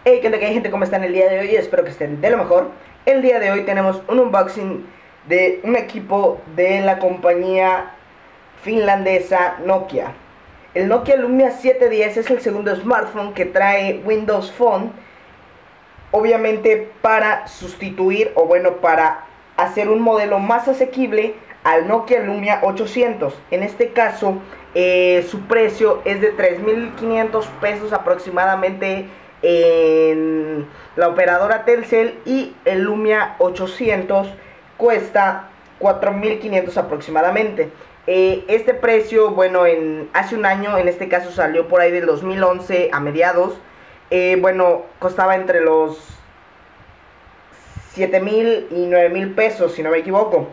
Hey, ¿qué onda, qué hay, gente? ¿Cómo están el día de hoy? Espero que estén de lo mejor. El día de hoy tenemos un unboxing de un equipo de la compañía finlandesa Nokia. El Nokia Lumia 710 es el segundo smartphone que trae Windows Phone, obviamente para sustituir, o bueno, para hacer un modelo más asequible al Nokia Lumia 800. En este caso, su precio es de 3.500 pesos aproximadamente en la operadora Telcel, y el Lumia 800 cuesta 4.500 aproximadamente. Este precio, bueno, hace un año, en este caso salió por ahí del 2011 a mediados. Bueno, costaba entre los 7.000 y 9.000 pesos, si no me equivoco.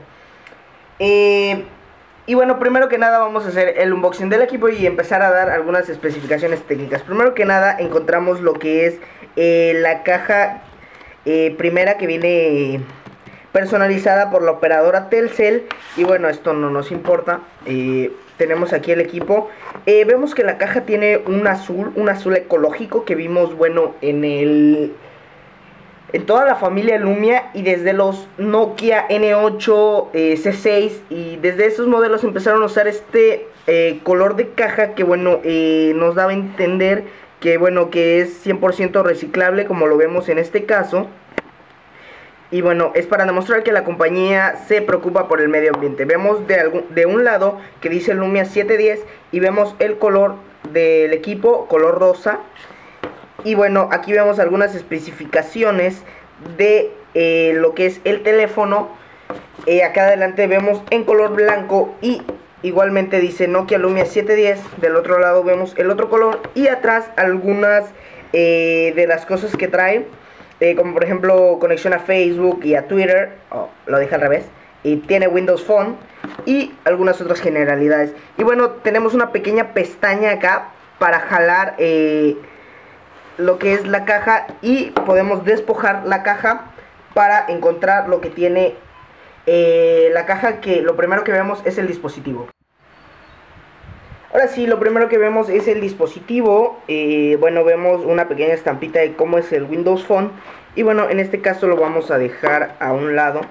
Y bueno, primero que nada vamos a hacer el unboxing del equipo y empezar a dar algunas especificaciones técnicas. Primero que nada encontramos lo que es la caja primera, que viene personalizada por la operadora Telcel. Y bueno, esto no nos importa. Tenemos aquí el equipo. Vemos que la caja tiene un azul ecológico que vimos, bueno, en toda la familia Lumia, y desde los Nokia N8, C6, y desde esos modelos empezaron a usar este color de caja que, bueno, nos daba a entender que, bueno, que es 100% reciclable, como lo vemos en este caso. Y bueno, es para demostrar que la compañía se preocupa por el medio ambiente. Vemos de un lado que dice Lumia 710 y vemos el color del equipo, color rosa. Y bueno, aquí vemos algunas especificaciones de lo que es el teléfono. Acá adelante vemos en color blanco y igualmente dice Nokia Lumia 710. Del otro lado vemos el otro color, y atrás algunas de las cosas que trae, como por ejemplo conexión a Facebook y a Twitter. Lo dije al revés. Y tiene Windows Phone y algunas otras generalidades. Y bueno, tenemos una pequeña pestaña acá para jalar lo que es la caja, y podemos despojar la caja para encontrar lo que tiene la caja, que lo primero que vemos es el dispositivo. Ahora sí, lo primero que vemos es el dispositivo. Bueno, vemos una pequeña estampita de cómo es el Windows Phone, y bueno, en este caso lo vamos a dejar a un lado.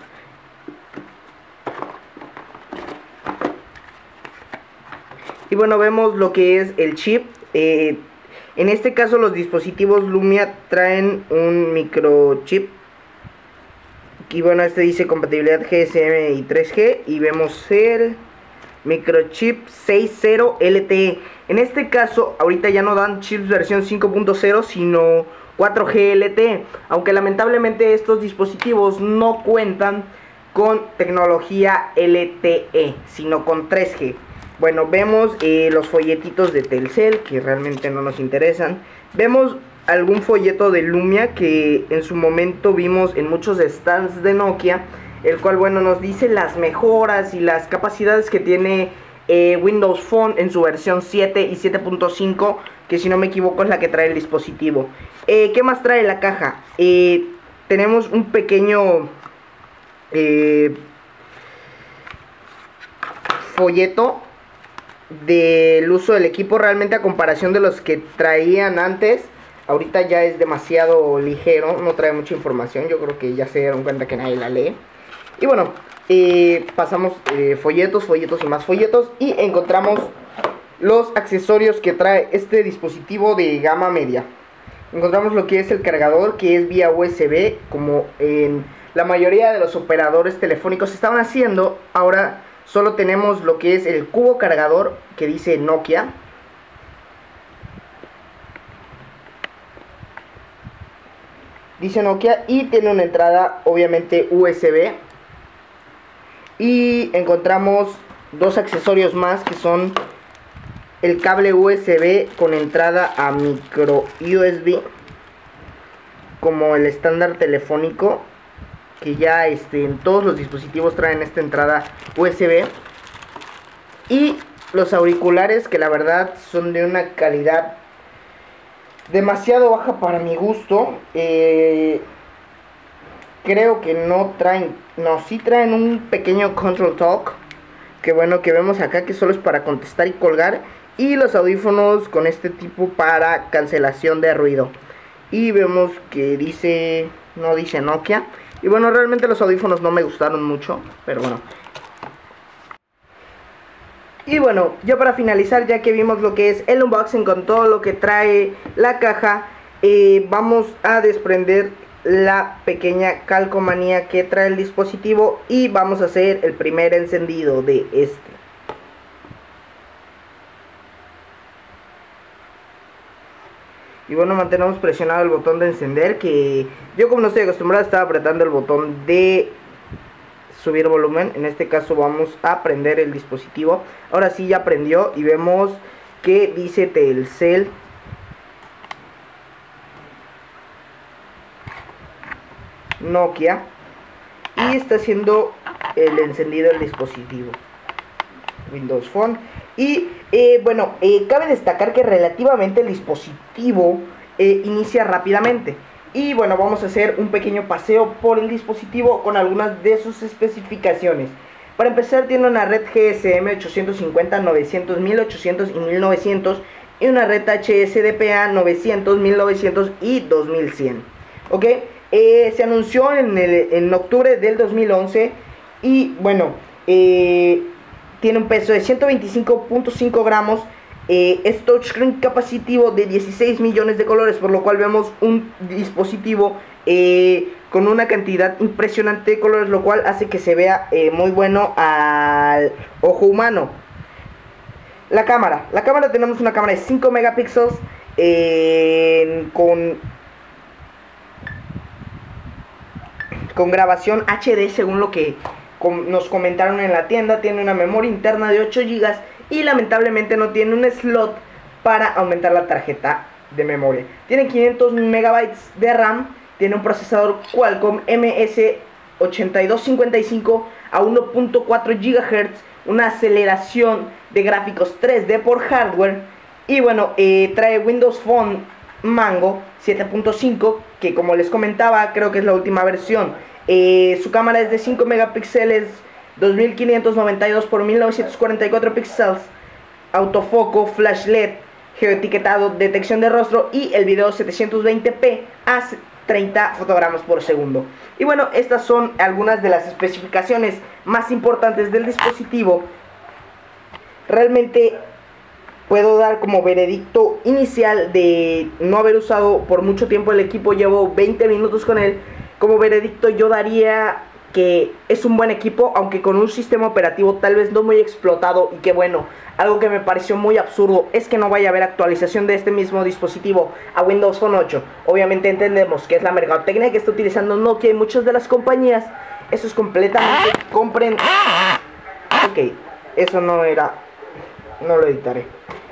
Y bueno, vemos lo que es el chip. En este caso los dispositivos Lumia traen un microchip. Y bueno, este dice compatibilidad GSM y 3G. Y vemos el microchip 6.0 LTE. En este caso, ahorita ya no dan chips versión 5.0, sino 4G LTE. Aunque lamentablemente estos dispositivos no cuentan con tecnología LTE, sino con 3G. Bueno, vemos los folletitos de Telcel, que realmente no nos interesan. Vemos algún folleto de Lumia que en su momento vimos en muchos stands de Nokia, el cual, bueno, nos dice las mejoras y las capacidades que tiene Windows Phone en su versión 7 y 7.5, que si no me equivoco es la que trae el dispositivo. ¿Qué más trae la caja? Tenemos un pequeño folleto del uso del equipo. Realmente, a comparación de los que traían antes, ahorita ya es demasiado ligero, no trae mucha información. Yo creo que ya se dieron cuenta que nadie la lee. Y bueno, pasamos folletos y más folletos, y encontramos los accesorios que trae este dispositivo de gama media. Encontramos lo que es el cargador, que es vía USB, como en la mayoría de los operadores telefónicos estaban haciendo. Ahora solo tenemos lo que es el cubo cargador, que dice Nokia. Dice Nokia, y tiene una entrada obviamente USB. Y encontramos dos accesorios más, que son el cable USB con entrada a micro USB, como el estándar telefónico, que ya en todos los dispositivos traen esta entrada USB. Y los auriculares, que la verdad son de una calidad demasiado baja para mi gusto. Creo que no traen, no, sí traen un pequeño Control Talk, que bueno, que vemos acá, que solo es para contestar y colgar. Y los audífonos con este tipo para cancelación de ruido. y vemos que dice, no dice Nokia. Y bueno, realmente los audífonos no me gustaron mucho, pero bueno. Y bueno, ya para finalizar, ya que vimos lo que es el unboxing con todo lo que trae la caja, vamos a desprender la pequeña calcomanía que trae el dispositivo y vamos a hacer el primer encendido de este. Y bueno, mantenemos presionado el botón de encender, que yo, como no estoy acostumbrado, estaba apretando el botón de subir volumen. En este caso vamos a prender el dispositivo. Ahora sí ya prendió y vemos que dice Telcel. Nokia. Y está haciendo el encendido del dispositivo. Windows Phone. Y bueno, cabe destacar que relativamente el dispositivo inicia rápidamente. Y bueno, vamos a hacer un pequeño paseo por el dispositivo con algunas de sus especificaciones. Para empezar, tiene una red GSM 850, 900, 1800 y 1900 y una red HSDPA 900, 1900 y 2100. ¿Ok? Se anunció en octubre del 2011 y bueno, tiene un peso de 125.5 gramos. Es touchscreen capacitivo de 16 millones de colores, por lo cual vemos un dispositivo con una cantidad impresionante de colores, lo cual hace que se vea muy bueno al ojo humano. La cámara tenemos una cámara de 5 megapíxeles con grabación HD, según lo que nos comentaron en la tienda. Tiene una memoria interna de 8 GB y lamentablemente no tiene un slot para aumentar la tarjeta de memoria. Tiene 500 MB de RAM, tiene un procesador Qualcomm MS8255 a 1.4 GHz, una aceleración de gráficos 3D por hardware. Y bueno, trae Windows Phone Mango 7.5, que como les comentaba, creo que es la última versión. Su cámara es de 5 megapíxeles, 2592 por 1944 píxeles, autofoco, flash LED, geoetiquetado, detección de rostro y el video 720p a 30 fotogramas por segundo. Y bueno, estas son algunas de las especificaciones más importantes del dispositivo. Realmente puedo dar como veredicto inicial de no haber usado por mucho tiempo el equipo. Llevo 20 minutos con él. Como veredicto yo daría que es un buen equipo, aunque con un sistema operativo tal vez no muy explotado. Y que bueno, algo que me pareció muy absurdo es que no vaya a haber actualización de este mismo dispositivo a Windows Phone 8. Obviamente entendemos que es la mercadotecnia que está utilizando Nokia y muchas de las compañías. Eso es completamente comprendido. Ok, eso no era, no lo editaré.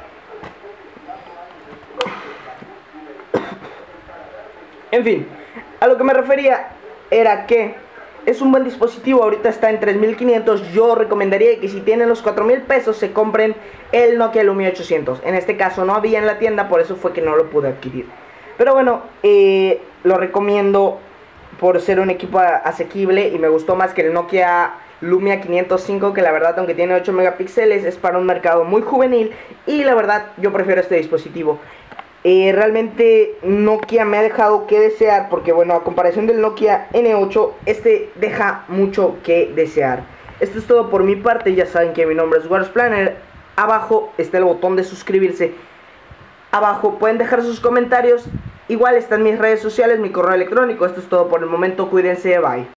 En fin, a lo que me refería era que es un buen dispositivo. Ahorita está en 3500. Yo recomendaría que si tienen los 4000 pesos se compren el Nokia Lumia 800. En este caso no había en la tienda, por eso fue que no lo pude adquirir. Pero bueno, lo recomiendo por ser un equipo asequible y me gustó más que el Nokia Lumia 505, que la verdad, aunque tiene 8 megapíxeles, es para un mercado muy juvenil y la verdad yo prefiero este dispositivo. Realmente Nokia me ha dejado que desear, porque bueno, a comparación del Nokia N8, este deja mucho que desear. Esto es todo por mi parte. Ya saben que mi nombre es Wars Planner. Abajo está el botón de suscribirse. Abajo pueden dejar sus comentarios. Igual están mis redes sociales, mi correo electrónico. Esto es todo por el momento. Cuídense, bye.